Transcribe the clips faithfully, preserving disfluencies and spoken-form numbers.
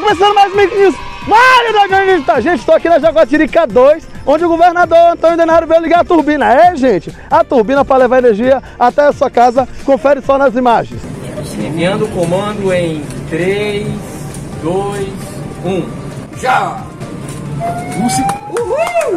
começando mais um Mix News. Mário da Grande, tá? Gente, estou aqui na Jaguatirica dois, onde o governador Antônio Denário veio ligar a turbina. É, gente, a turbina para levar energia até a sua casa. Confere só nas imagens. Enviando o comando em três, dois, um. Já! Uhul!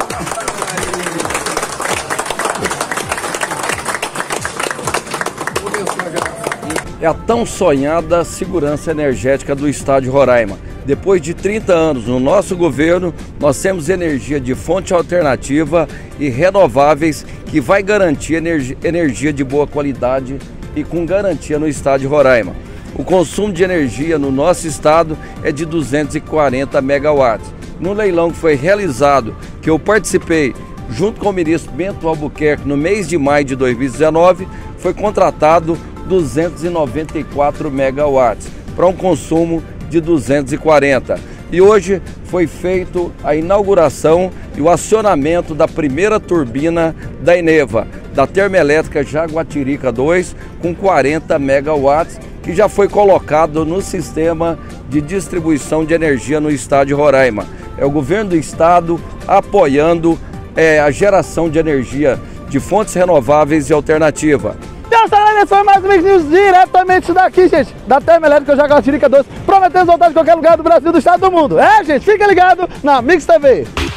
É a tão sonhada segurança energética do estado de Roraima. Depois de trinta anos no nosso governo, nós temos energia de fonte alternativa e renováveis que vai garantir energia, energia de boa qualidade e com garantia no estado de Roraima. O consumo de energia no nosso estado é de duzentos e quarenta megawatts. No leilão que foi realizado, que eu participei junto com o ministro Bento Albuquerque no mês de maio de dois mil e dezenove, foi contratado duzentos e noventa e quatro megawatts para um consumo de duzentos e quarenta. E hoje foi feito a inauguração e o acionamento da primeira turbina da Eneva, da Termoelétrica Jaguatirica dois, com quarenta megawatts, que já foi colocado no sistema de distribuição de energia no estado de Roraima. É o governo do estado apoiando é, a geração de energia de fontes renováveis e alternativa. Então, essa foi mais um Mix News diretamente daqui, gente, da Termoelétrica Jaguatirica dois, prometendo voltar de qualquer lugar do Brasil, do estado, do mundo. É, gente, fica ligado na Mix T V.